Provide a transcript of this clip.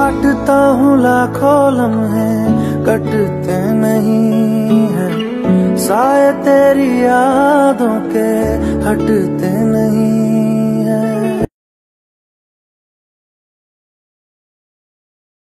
काटता हूँ लाखों लम्हे, कटते नहीं है साए तेरी यादों के, हटते नहीं।